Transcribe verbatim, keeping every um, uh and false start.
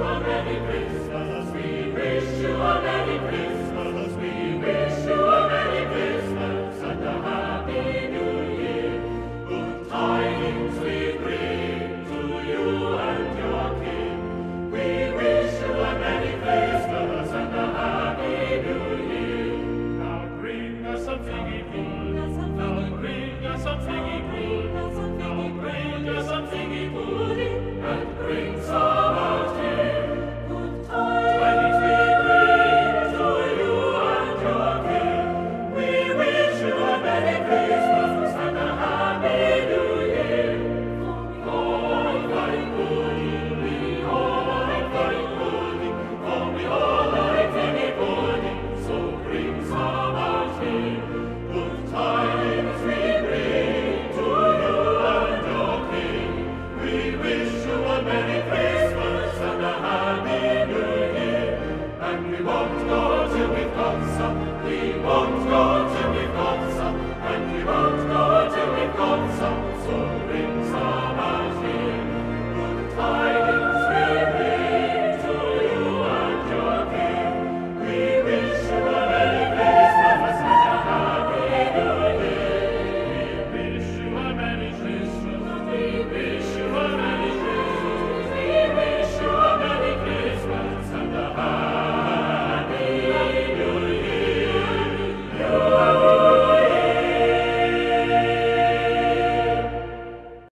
a Merry Christmas. We wish you a Merry Christmas. We wish you a Merry Christmas and a Happy New Year. Good tidings we bring to you and your King. We wish you a Merry Christmas and a Happy New Year. Now bring us some figgy pudding. Now bring us some figgy pudding. Now bring us some figgy pudding and bring some out here. Good tidings we bring to you and your King. We wish you a Merry Christmas and a Happy New Year. We all like pudding, we all like figgy pudding, for we all like figgy pudding, so bring some out here. Good tidings we bring to you and your King. We wish you a Merry Christmas and a Happy New Year. And we won't go till we've got some, we won't go till we've got some, and we won't go till we've got some.